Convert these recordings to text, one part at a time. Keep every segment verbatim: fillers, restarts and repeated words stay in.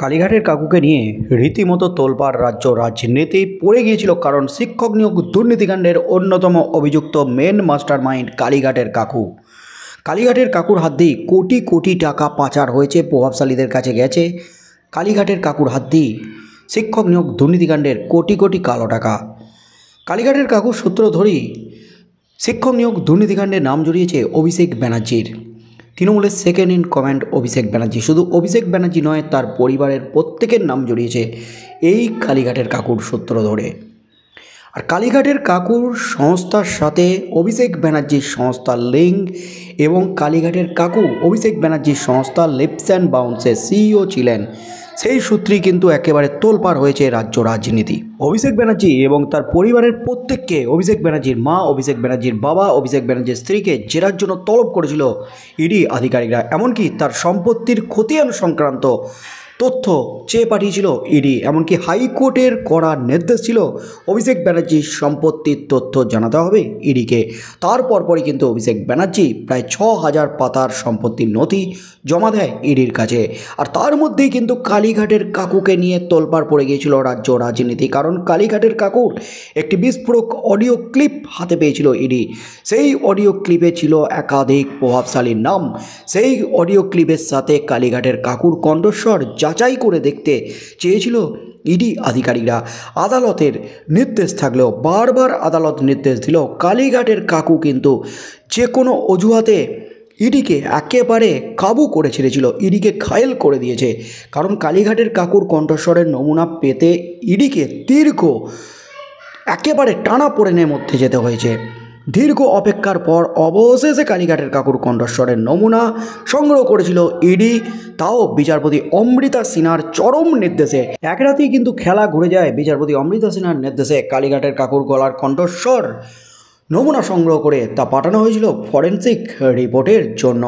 কালীঘাটের কাকুকে নিয়ে রীতিমতো তোলপাড় রাজ্য রাজনীতি পড়ে গিয়েছিল, কারণ শিক্ষক নিয়োগ দুর্নীতিকাণ্ডের অন্যতম অভিযুক্ত মেন মাস্টার মাইন্ড কালীঘাটের কাকু। কালীঘাটের কাকুর হাত দিয়ে কোটি কোটি টাকা পাচার হয়েছে, প্রভাবশালীদের কাছে গেছে। কালীঘাটের কাকুর হাত দিয়ে শিক্ষক নিয়োগ দুর্নীতিকাণ্ডের কোটি কোটি কালো টাকা। কালীঘাটের কাকুর সূত্র ধরেই শিক্ষক নিয়োগ দুর্নীতিকাণ্ডে নাম জড়িয়েছে অভিষেক ব্যানার্জির। তৃণমূলের second in command Abhishek Banerjee. শুধু অভিষেক ব্যানার্জি নয়, তার পরিবারের প্রত্যেকের নাম জড়িয়েছে এই কালীঘাটের কাকুর সূত্র ধরে। আর কালীঘাটের কাকুর সংস্থার সাথে অভিষেক ব্যানার্জির সংস্থার লিঙ্ক, এবং কালীঘাটের কাকু অভিষেক ব্যানার্জির সংস্থা লিপস অ্যান্ড বাউন্সের সিইও ছিলেন। সেই সূত্রেই কিন্তু একেবারে তোলপাড় হয়েছে রাজ্য রাজনীতি। অভিষেক ব্যানার্জি এবং তার পরিবারের প্রত্যেককে, অভিষেক ব্যানার্জির মা, অভিষেক ব্যানার্জির বাবা, অভিষেক ব্যানার্জির স্ত্রীকে জেরার জন্য তলব করেছিল ইডি আধিকারিকরা। এমনকি তার সম্পত্তির খতিয়ান সংক্রান্ত তথ্য চেয়ে পাঠিয়েছিল ইডি। এমনকি হাইকোর্টের করা নির্দেশ ছিল অভিষেক ব্যানার্জির সম্পত্তির তথ্য জানাতে হবে ইডিকে। তারপর পরই কিন্তু অভিষেক ব্যানার্জি প্রায় ছ হাজার পাতার সম্পত্তির নথি জমা দেয় ইডির কাছে। আর তার মধ্যেই কিন্তু কালীঘাটের কাকুকে নিয়ে তোলপাড় পড়ে গিয়েছিল রাজ্য রাজনীতি, কারণ কালীঘাটের কাকুর একটি বিস্ফোরক অডিও ক্লিপ হাতে পেয়েছিল ইডি। সেই অডিও ক্লিপে ছিল একাধিক প্রভাবশালীর নাম। সেই অডিও ক্লিপের সাথে কালীঘাটের কাকুর কণ্ঠস্বর যাচাই করে দেখতে চেয়েছিল ইডি আধিকারিকরা। আদালতের নির্দেশ থাকলেও বারবার আদালত নির্দেশ দিল, কালীঘাটের কাকু কিন্তু যে কোনো অজুহাতে ইডিকে একেবারে কাবু করে ছেড়েছিল, ইডিকে ঘায়েল করে দিয়েছে। কারণ কালীঘাটের কাকুর কণ্ঠস্বরের নমুনা পেতে ইডিকে দীর্ঘ একেবারে টানা পোড়েনের মধ্যে যেতে হয়েছে। দীর্ঘ অপেক্ষার পর অবশেষে কালীঘাটের কাকুর কণ্ঠস্বরের নমুনা সংগ্রহ করেছিল ইডি, তাও বিচারপতি অমৃতা সিনহার চরম নির্দেশে। এক রাতেই কিন্তু খেলা ঘুরে যায় বিচারপতি অমৃতা সিনহার নির্দেশে। কালীঘাটের কাকুর গলার কণ্ঠস্বর নমুনা সংগ্রহ করে তা পাঠানো হয়েছিল ফরেন্সিক রিপোর্টের জন্য।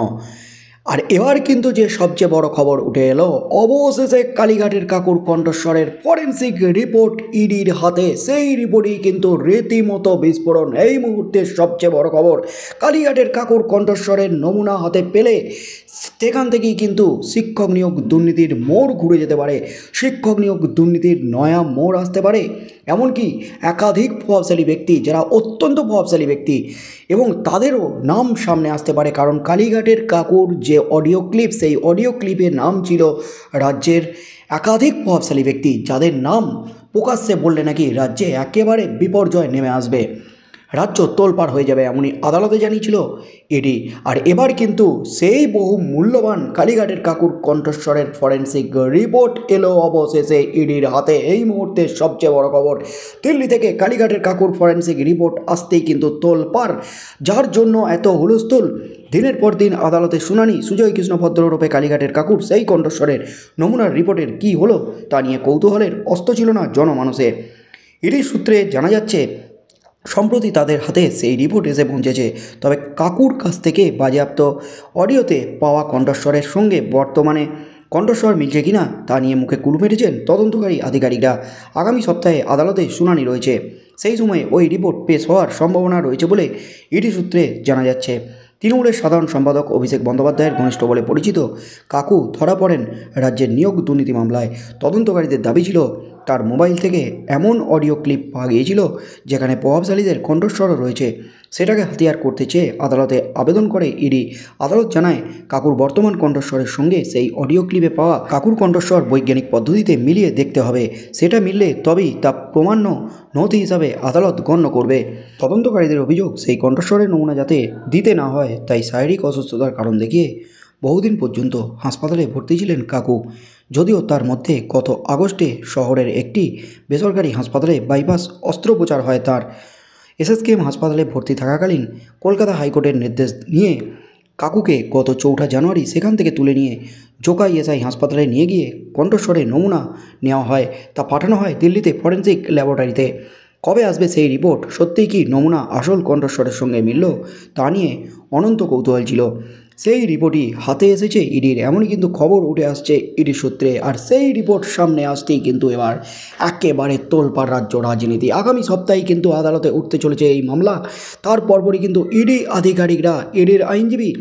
আর এবার কিন্তু যে সবচেয়ে বড় খবর উঠে এলো, অবশেষে কালীঘাটের কাকুর কণ্ঠস্বরের ফরেন্সিক রিপোর্ট ইডির হাতে। সেই রিপোর্টই কিন্তু রীতিমতো বিস্ফোরণ। এই মুহূর্তে সবচেয়ে বড় খবর, কালীঘাটের কাকুর কণ্ঠস্বরের নমুনা হাতে পেলে সেখান থেকেই কিন্তু শিক্ষক নিয়োগ দুর্নীতির মোড় ঘুরে যেতে পারে, শিক্ষক নিয়োগ দুর্নীতির নয়া মোড় আসতে পারে। এমনকি একাধিক প্রভাবশালী ব্যক্তি, যারা অত্যন্ত প্রভাবশালী ব্যক্তি, এবং তাদেরও নাম সামনে আসতে পারে। কারণ কালীঘাটের কাকুর যে অডিও ক্লিপ, সেই অডিও ক্লিপের নাম ছিল রাজ্যের একাধিক প্রভাবশালী ব্যক্তি, যাদের নাম প্রকাশ্যে বললে নাকি রাজ্যে একেবারে বিপর্যয় নেমে আসবে, রাজ্য তোলপাড় হয়ে যাবে, এমনই আদালতে জানিয়েছিল ইডি। আর এবার কিন্তু সেই বহু মূল্যবান কালীঘাটের কাকুর কণ্ঠস্বরের ফরেন্সিক রিপোর্ট এলো অবশেষে ইডির হাতে। এই মুহূর্তে সবচেয়ে বড় খবর, দিল্লি থেকে কালীঘাটের কাকুর ফরেন্সিক রিপোর্ট আসতেই কিন্তু তোলপাড়, যার জন্য এত হুলস্থুল। দিনের পর দিন আদালতে শুনানি, সুজয় কৃষ্ণ ভদ্ররূপে কালীঘাটের কাকুর সেই কণ্ঠস্বরের নমুনার রিপোর্টের কী হলো তা নিয়ে কৌতূহলের অস্ত ছিল না জনমানুষে। ইডির সূত্রে জানা যাচ্ছে সম্প্রতি তাদের হাতে সেই রিপোর্ট এসে পৌঁছেছে। তবে কাকুর কাছ থেকে বাজেয়াপ্ত অডিওতে পাওয়া কণ্ঠস্বরের সঙ্গে বর্তমানে কণ্ঠস্বর মিলছে কিনা তা নিয়ে মুখে কুলু মেরেছেন তদন্তকারী আধিকারিকরা। আগামী সপ্তাহে আদালতে শুনানি রয়েছে, সেই সময়ে ওই রিপোর্ট পেশ হওয়ার সম্ভাবনা রয়েছে বলে ইডি সূত্রে জানা যাচ্ছে। তৃণমূলের সাধারণ সম্পাদক অভিষেক বন্দ্যোপাধ্যায়ের ঘনিষ্ঠ বলে পরিচিত কাকু ধরা পড়েন রাজ্যের নিয়োগ দুর্নীতি মামলায়। তদন্তকারীদের দাবি ছিল তার মোবাইল থেকে এমন অডিও ক্লিপ পাওয়া গিয়েছিল যেখানে প্রভাবশালীদের কণ্ঠস্বরও রয়েছে। সেটাকে হাতিয়ার করতে চেয়ে আদালতে আবেদন করে ইডি। আদালত জানায় কাকুর বর্তমান কণ্ঠস্বরের সঙ্গে সেই অডিও ক্লিপে পাওয়া কাকুর কণ্ঠস্বর বৈজ্ঞানিক পদ্ধতিতে মিলিয়ে দেখতে হবে। সেটা মিললে তবেই তা প্রমাণ্য নথি হিসাবে আদালত গণ্য করবে। তদন্তকারীদের অভিযোগ, সেই কণ্ঠস্বরের নমুনা যাতে দিতে না হয় তাই শারীরিক অসুস্থতার কারণ দেখিয়ে বহুদিন পর্যন্ত হাসপাতালে ভর্তি ছিলেন কাকু। যদিও তার মধ্যে গত আগস্টে শহরের একটি বেসরকারি হাসপাতালে বাইপাস অস্ত্রোপচার হয় তার। এসএসকেএম হাসপাতালে ভর্তি থাকাকালীন কলকাতা হাইকোর্টের নির্দেশ নিয়ে কাকুকে গত চৌঠা জানুয়ারি সেখান থেকে তুলে নিয়ে জোকা ইএসআই হাসপাতালে নিয়ে গিয়ে কণ্ঠস্বরের নমুনা নেওয়া হয়, তা পাঠানো হয় দিল্লিতে ফরেন্সিক ল্যাবরেটরিতে। কবে আসবে সেই রিপোর্ট, সত্যিই কি নমুনা আসল কণ্ঠস্বরের সঙ্গে মিলল, তা নিয়ে অনন্ত কৌতূহল ছিল। সেই রিপোর্টই হাতে এসেছে ইডির, এমনই কিন্তু খবর উঠে আসছে ইডির সূত্রে। আর সেই রিপোর্ট সামনে আসতেই কিন্তু এবার একেবারে তোলপাড় রাজ্য রাজনীতি। আগামী সপ্তাহে কিন্তু আদালতে উঠতে চলেছে এই মামলা। তার পরপরই কিন্তু ইডি আধিকারিকরা, ইডির আইনজীবী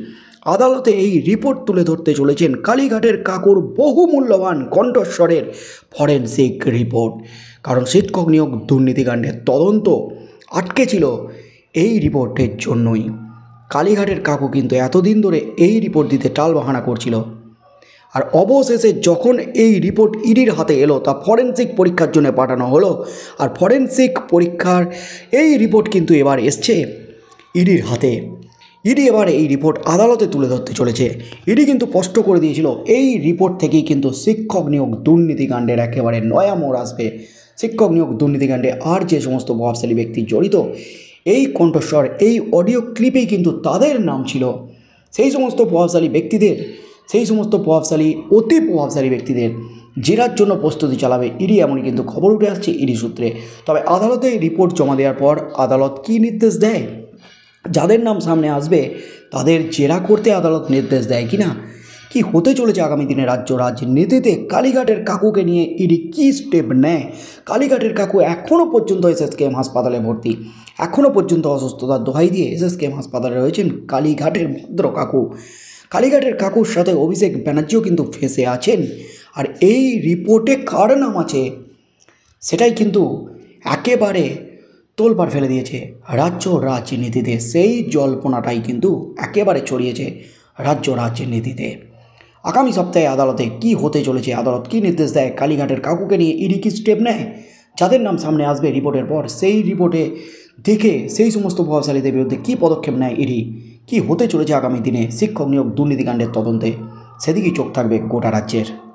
আদালতে এই রিপোর্ট তুলে ধরতে চলেছেন কালীঘাটের কাকুর বহু মূল্যবান কণ্ঠস্বরের ফরেনসিক রিপোর্ট। কারণ শিক্ষক নিয়োগ দুর্নীতিকাণ্ডের তদন্ত আটকে ছিল এই রিপোর্টের জন্যই। কালীঘাটের কাকু কিন্তু এতদিন ধরে এই রিপোর্ট দিতে টালবাহানা করছিল, আর অবশেষে যখন এই রিপোর্ট ইডির হাতে এলো তা ফরেনসিক পরীক্ষার জন্য পাঠানো হলো। আর ফরেনসিক পরীক্ষার এই রিপোর্ট কিন্তু এবার এসছে ইডির হাতে। ইডি এবার এই রিপোর্ট আদালতে তুলে ধরতে চলেছে। ইডি কিন্তু স্পষ্ট করে দিয়েছিল এই রিপোর্ট থেকেই কিন্তু শিক্ষক নিয়োগ দুর্নীতিকাণ্ডের একেবারে নয়া মোড় আসবে। শিক্ষক নিয়োগ দুর্নীতিকাণ্ডে আর যে সমস্ত প্রভাবশালী ব্যক্তি জড়িত, এই কণ্ঠস্বর এই অডিও ক্লিপেই কিন্তু তাদের নাম ছিল। সেই সমস্ত প্রভাবশালী ব্যক্তিদের সেই সমস্ত প্রভাবশালী অতি প্রভাবশালী ব্যক্তিদের জেরার জন্য প্রস্তুতি চালাবে ইডি, এমনই কিন্তু খবর উঠে আসছে ইডি সূত্রে। তবে আদালতে রিপোর্ট জমা দেওয়ার পর আদালত কী নির্দেশ দেয়, যাদের নাম সামনে আসবে তাদের জেরা করতে আদালত নির্দেশ দেয় কিনা, কি হতে চলেছে আগামী দিনে রাজ্য রাজনীতিতে, কালীঘাটের কাকুকে নিয়ে ইডি কী স্টেপ নেয়। কালীঘাটের কাকু এখনও পর্যন্ত এসএসকেএম হাসপাতালে ভর্তি, এখনও পর্যন্ত অসুস্থতার দোহাই দিয়ে এসএসকেএম হাসপাতালে রয়েছেন কালীঘাটের ভদ্র কাকু। কালীঘাটের কাকুর সাথে অভিষেক ব্যানার্জিও কিন্তু ফেঁসে আছেন। আর এই রিপোর্টে কার নাম আছে সেটাই কিন্তু একেবারে তোলপাড় ফেলে দিয়েছে রাজ্য রাজনীতিতে। সেই জল্পনাটাই কিন্তু একেবারে ছড়িয়েছে রাজ্য রাজনীতিতে। আগামী সপ্তাহে আদালতে কি হতে চলেছে, আদালত কি নির্দেশ দেয়, কালীঘাটের কাকুকে নিয়ে ইডি কি স্টেপ নেয়, যাদের নাম সামনে আসবে রিপোর্টের পর সেই রিপোর্টে দেখে সেই সমস্ত প্রভাবশালীদের বিরুদ্ধে কী পদক্ষেপ নেয় ইডি, কী হতে চলেছে আগামী দিনে শিক্ষক নিয়োগ দুর্নীতিকাণ্ডের তদন্তে, সেদিকেই চোখ থাকবে গোটা রাজ্যের।